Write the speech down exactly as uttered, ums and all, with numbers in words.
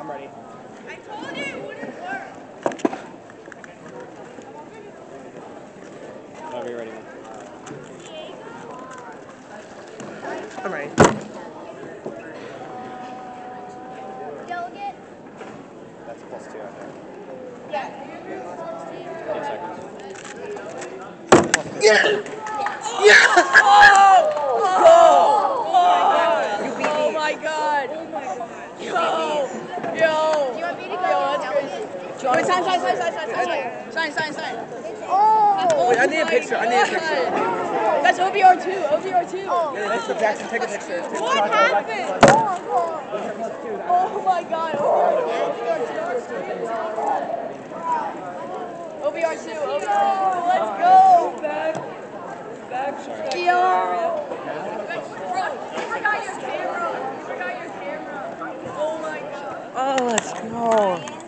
I'm ready. I told you it wouldn't work. Whenever you're ready. I'm ready. Delegate? That's plus two, I think. Yeah. Ten seconds. Yeah! Yeah! Oh! Oh! Oh! You beat me. Oh my god! Oh my god. You Yo! beat me. Yo! Do you want me to go? Yo, that's crazy. Wait, sign, sign, sign, sign, sign, sign, sign, sign, sign, sign. Oh! Wait, I need a my picture. I need a God. picture. That's O B R two. O B R two. Oh. Yeah, that's the Jackson. Take a picture. Take a What picture. happened? Oh my god. O B R two. O B R two. Let's go. Back. Back. Yo. Bro, you forgot your camera. You forgot your camera. Oh my god. Oh, let's go.